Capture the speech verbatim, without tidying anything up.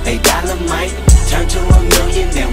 A dollar might turn to a million, then